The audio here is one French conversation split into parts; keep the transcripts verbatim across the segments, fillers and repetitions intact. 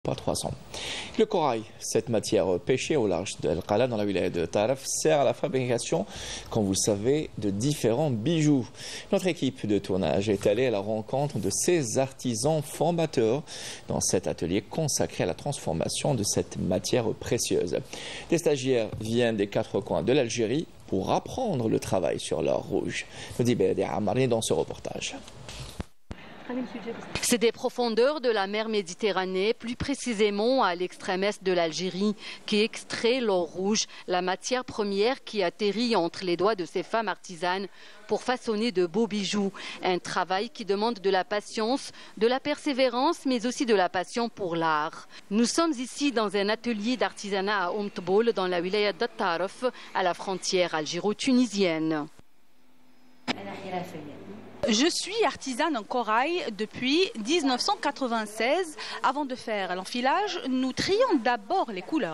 Pas trois cents. Le corail, cette matière pêchée au large de Al-Qala dans la wilaya de Taraf, sert à la fabrication, comme vous le savez, de différents bijoux. Notre équipe de tournage est allée à la rencontre de ces artisans formateurs dans cet atelier consacré à la transformation de cette matière précieuse. Des stagiaires viennent des quatre coins de l'Algérie pour apprendre le travail sur l'or rouge. Nous dit Béadé Amarni dans ce reportage. C'est des profondeurs de la mer Méditerranée, plus précisément à l'extrême est de l'Algérie, qui extrait l'or rouge, la matière première qui atterrit entre les doigts de ces femmes artisanes pour façonner de beaux bijoux. Un travail qui demande de la patience, de la persévérance, mais aussi de la passion pour l'art. Nous sommes ici dans un atelier d'artisanat à Omtboul, dans la wilaya de Taraf, à la frontière algéro-tunisienne. Je suis artisane en corail depuis mille neuf cent quatre-vingt-seize. Avant de faire l'enfilage, nous trions d'abord les couleurs.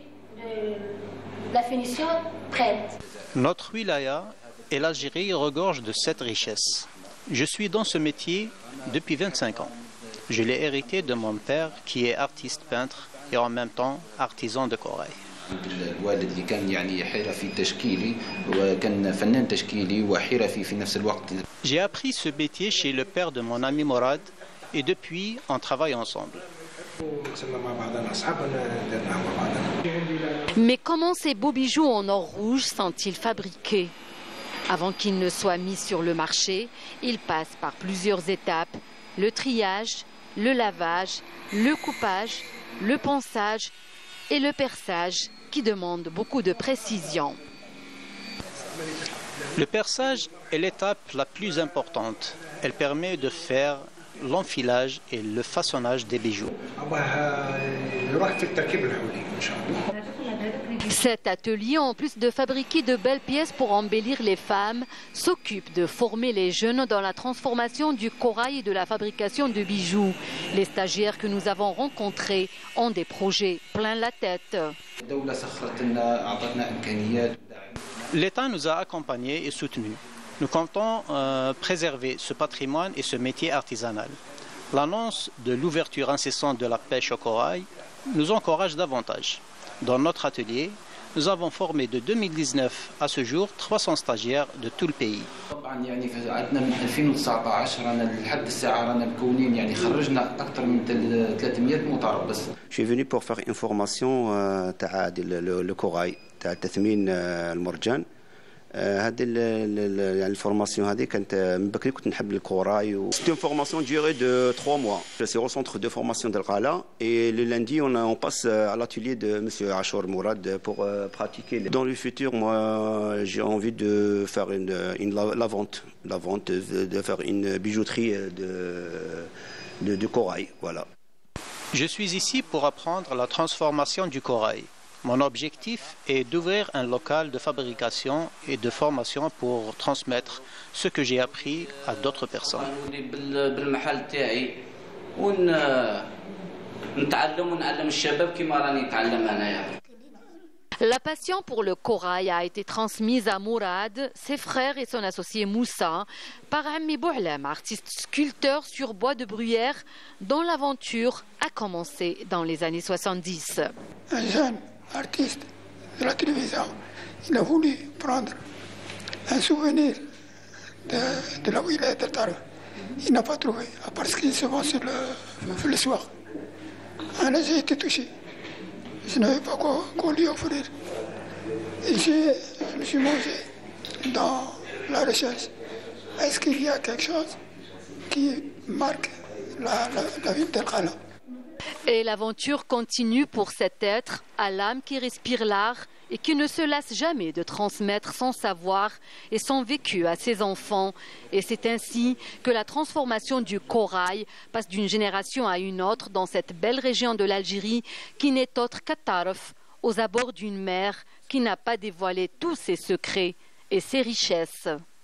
La finition prête. Notre wilaya et l'Algérie regorgent de cette richesse. Je suis dans ce métier depuis vingt-cinq ans. Je l'ai hérité de mon père qui est artiste peintre et en même temps artisan de corail. الوالد كان يعني حرفي تشكيلي وكان فنان تشكيلي وحرفي في نفس الوقت. J'ai appris ce métier chez le père de mon ami Morad et depuis on travaille ensemble. Mais comment ces beaux bijoux en or rouge sont-ils fabriqués? Avant qu'ils ne soient mis sur le marché, ils passent par plusieurs étapes: le triage, le lavage, le coupage, le ponçage et le perçage, qui demande beaucoup de précision. Le perçage est l'étape la plus importante. Elle permet de faire l'enfilage et le façonnage des bijoux. Cet atelier, en plus de fabriquer de belles pièces pour embellir les femmes, s'occupe de former les jeunes dans la transformation du corail et de la fabrication de bijoux. Les stagiaires que nous avons rencontrés ont des projets plein la tête. L'État nous a accompagnés et soutenus. Nous comptons euh, préserver ce patrimoine et ce métier artisanal. L'annonce de l'ouverture incessante de la pêche au corail nous encourage davantage. Dans notre atelier, nous avons formé de deux mille dix-neuf à ce jour trois cents stagiaires de tout le pays. Je suis venu pour faire une formation euh, le, le corail, تثمين المرجان. هذه الفورماسيون هذه كانت من بكري كنت نحب الكوراي. C'était une formation durée de trois mois. C'est au centre de formation d'Al-Qala et le lundi on, on passe à l'atelier de monsieur Achour Mourad pour euh, pratiquer. Dans le futur, moi j'ai envie de faire une, une la, la vente, la vente de, de faire une bijouterie de, de, de corail, voilà. Je suis ici pour apprendre la transformation du corail. Mon objectif est d'ouvrir un local de fabrication et de formation pour transmettre ce que j'ai appris à d'autres personnes. La passion pour le corail a été transmise à Mourad, ses frères et son associé Moussa par Ammi Bouhlem, artiste sculpteur sur bois de bruyère dont l'aventure a commencé dans les années soixante-dix. Artiste de la télévision, il a voulu prendre un souvenir de, de la wilaya de Taraf. Il n'a pas trouvé, parce qu'il se vend sur le, le soir. Alors j'ai été touché. Je n'avais pas quoi, quoi lui offrir. Et je me suis mangé dans la recherche. Est-ce qu'il y a quelque chose qui marque la, la, la ville d'Al-Qala? Et l'aventure continue pour cet être à l'âme qui respire l'art et qui ne se lasse jamais de transmettre son savoir et son vécu à ses enfants. Et c'est ainsi que la transformation du corail passe d'une génération à une autre dans cette belle région de l'Algérie qui n'est autre qu'à Taraf, aux abords d'une mer qui n'a pas dévoilé tous ses secrets et ses richesses.